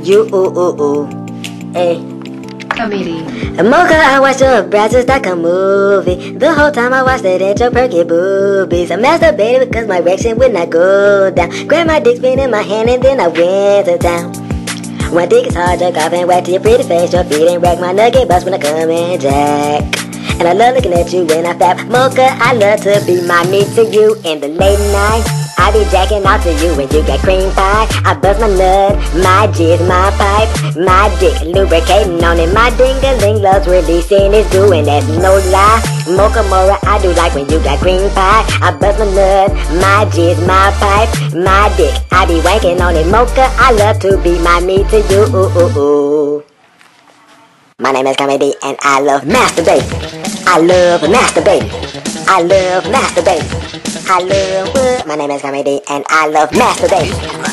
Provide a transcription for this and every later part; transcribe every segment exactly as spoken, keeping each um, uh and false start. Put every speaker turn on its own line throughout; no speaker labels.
you. Ooh, ooh, ooh. Hey.
Comedy.
Mocha, I watched your Brazos dot com movie. The whole time I watched it at your perky boobies. I masturbated because my erection would not go down. Grabbed my dick spin in my hand and then I went to town. My dick is hard, jerk off and whack to your pretty face. Your feet and rack my nugget bust when I come in, Jack. And I love looking at you when I fap. Mocha, I love to be mommy to you in the late night. I be jacking out to you when you got cream pie. I bust my nut, my jizz, my pipe, my dick lubricating on it. My ding-a-ling loves releasing its goo, and that's no lie. Mocha Mora, I do like when you got cream pie. I bust my nut, my jizz, my pipe, my dick. I be wanking on it. Mocha, I love to be my me to you. Ooh, ooh, ooh. My name is Comedy and I love masturbating. I love masturbating. I love masturbating. I love what? My name is Comedy and I love masturbating.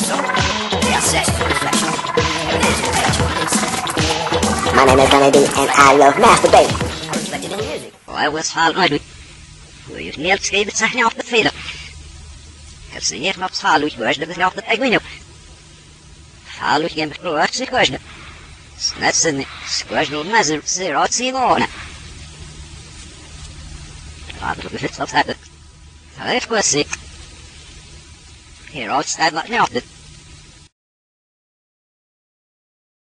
My name is Comedy and I love masturbating.
I was halved. We have never seen the sign off the field. Have seen it not halved, was the off the penguin. Halved again, but what's the question? That's in the squashable measure, zero, zero on it. Father, if it's upset, I've got sick. Here, outside, like now,